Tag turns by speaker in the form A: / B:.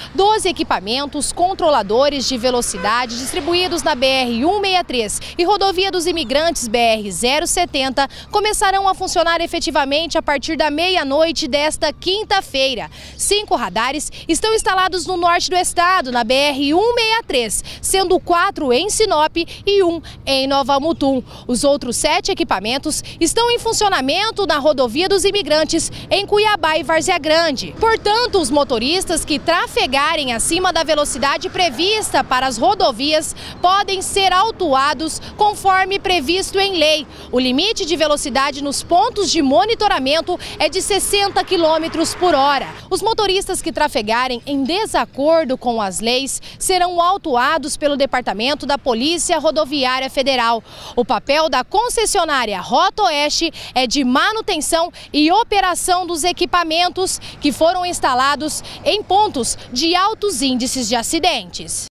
A: 12 equipamentos controladores de velocidade distribuídos na BR-163 e Rodovia dos Imigrantes BR-070 começarão a funcionar efetivamente a partir da meia-noite desta quinta-feira. 5 radares estão instalados no norte do estado, na BR-163, sendo 4 em Sinop e 1 em Nova Mutum. Os outros 7 equipamentos estão em funcionamento na Rodovia dos Imigrantes, em Cuiabá e Várzea Grande. Portanto, os motoristas que trafegarem acima da velocidade prevista para as rodovias podem ser autuados conforme previsto em lei. O limite de velocidade nos pontos de monitoramento é de 60 km por hora. Os motoristas que trafegarem em desacordo com as leis serão autuados pelo Departamento da Polícia Rodoviária Federal. O papel da concessionária Rota Oeste é de manutenção e operação dos equipamentos que foram instalados em pontos de altos índices de acidentes.